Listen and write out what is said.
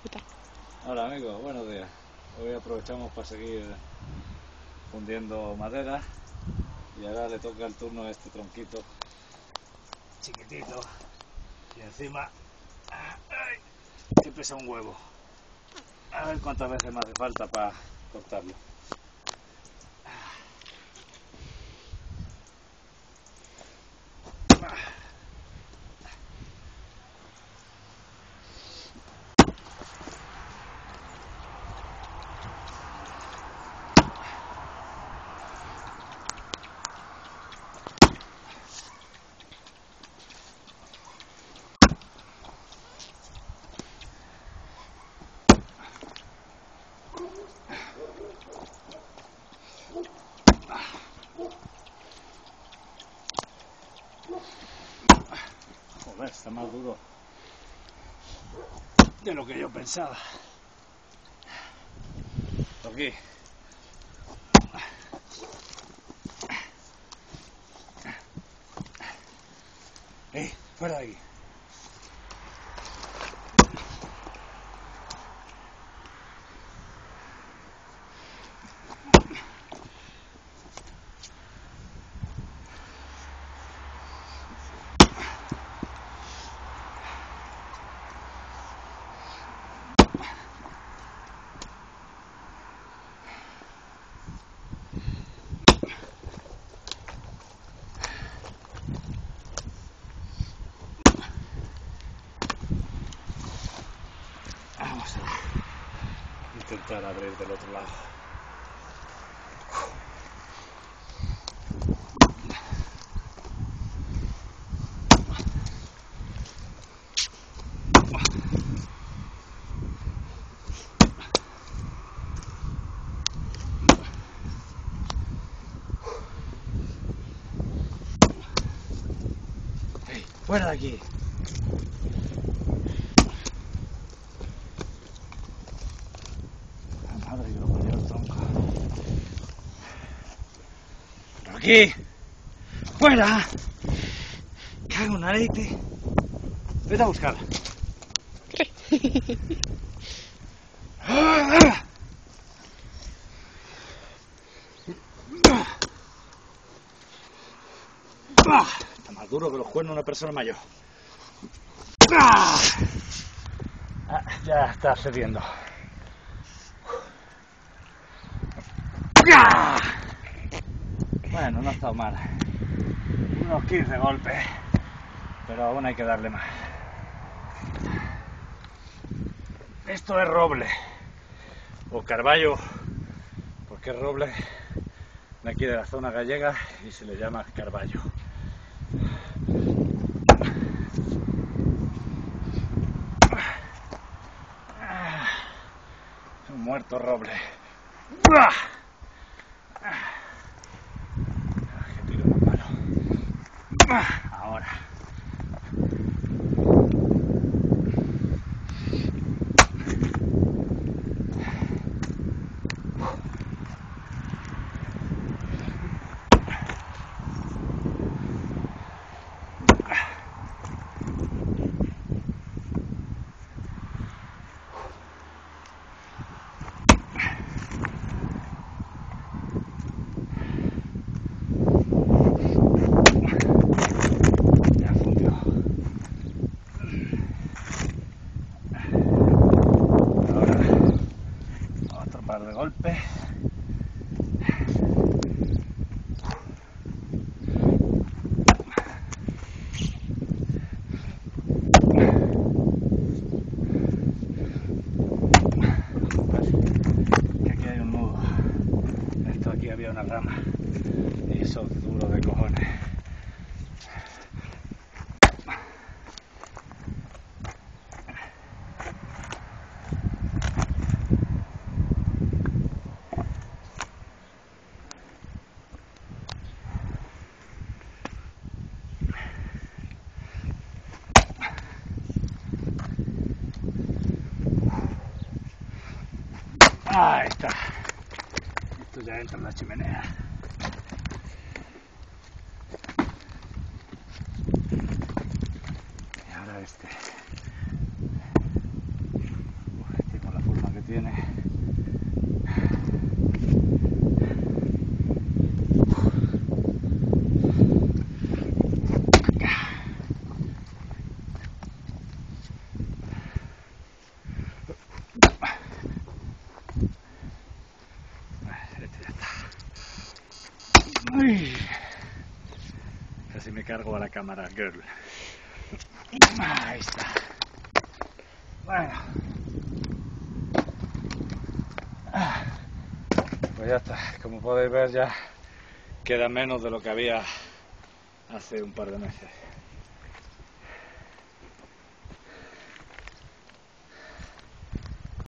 puta. Hola amigos, buenos días. Hoy aprovechamos para seguir fundiendo madera y ahora le toca el turno a este tronquito chiquitito y encima que pesa un huevo. A ver cuántas veces me hace falta para cortarlo. Joder, está más duro de lo que yo pensaba. Aquí. Fuera de aquí. Vamos a intentar abrir del otro lado. ¡Fuera de aquí! La madre que lo parió el tronco. ¡Pero aquí! ¡Fuera! ¡Cago en la leche! Vete a buscarla. Está más duro que los cuernos de una persona mayor. Ya está cediendo. Bueno, no ha estado mal. Unos 15 golpes, pero aún hay que darle más. Esto es roble, o carballo, porque es roble de aquí de la zona gallega y se le llama carballo. Es un muerto roble. ¡Qué tiro más malo! Ahora. De golpe. Que aquí hay un nudo. Esto aquí había una rama y eso es duro de cojones. Ahí está. Esto ya entra en la chimenea. Y ahora este. me cargo a la cámara girl. Ahí está. Bueno. Pues ya está. Como podéis ver, ya queda menos de lo que había hace un par de meses.